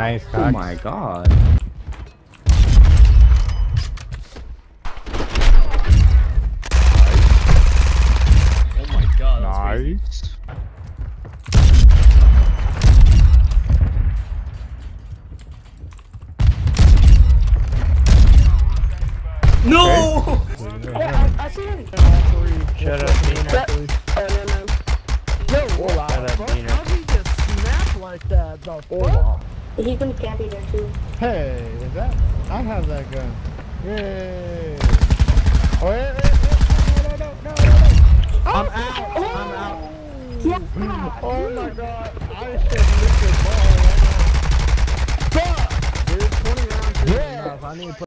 Nice, Oh Cox. my god. Oh my god, that's crazy. Nice. No! I see him. Shut up, Dean. No, Shut up, Dean. how'd he just snap like that? The fuck? He's gonna camp you there too. Hey, is that? I have that gun. Yay! Oh, no. I'm out. I'm out. Yeah. Oh my god. I should lick your ball right now. Fuck! Dude, 20 rounds is enough. I need to put